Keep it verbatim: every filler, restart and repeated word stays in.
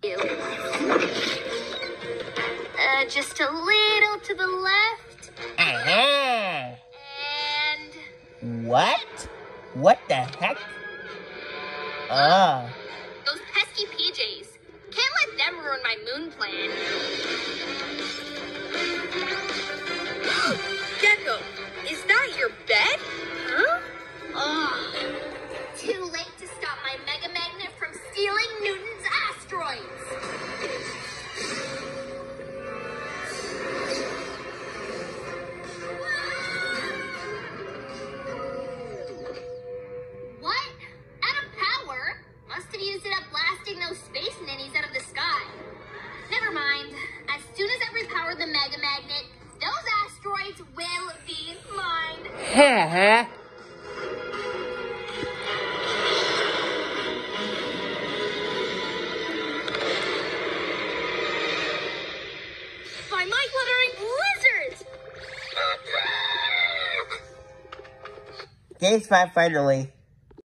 you. Uh, just a little to the left. Uh-huh. And... What? What the heck? Ah. Those pesky P Js. Can't let them ruin my moon plan. Gekko, is that your bed? Huh? Ugh. Too late to stop my mega magnet from stealing Newton's asteroids. What? Out of power? Must have used it up blasting those space ninnies out of the sky. Never mind. As soon as I repower the mega magnet, those asteroids will be mine. Ha By my glittering blizzards! Game's fine finally.